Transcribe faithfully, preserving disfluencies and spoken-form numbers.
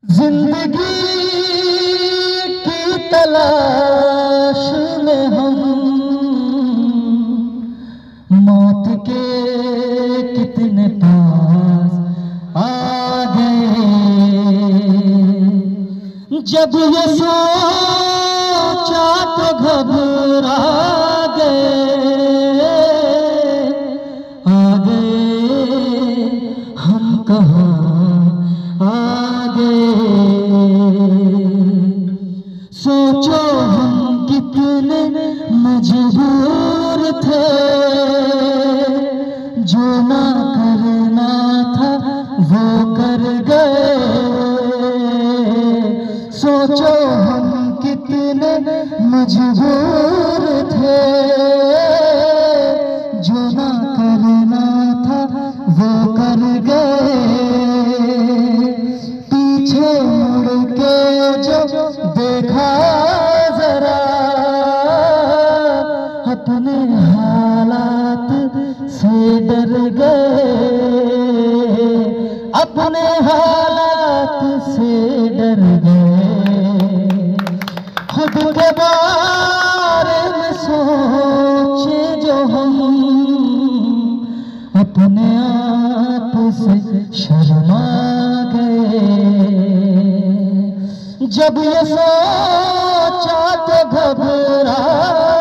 जिंदगी की तलाश में हम मौत के कितने पास आ गए। जब ये सोचा तो घबरा गए, आ गए हम कहाँ आ सोचो हम कितने मजबूर थे, जो ना करना था वो कर गए। सोचो हम कितने मजबूर थे, जो ना करना था वो कर गए। पीछे मुड़ के जो देखा जरा, अपने हालात से डर गए, अपने हालात से डर गए। खुद के बारे में सोचे जो हम, अपने आप से शर्मा गए। जब ये सोचा तो घबरा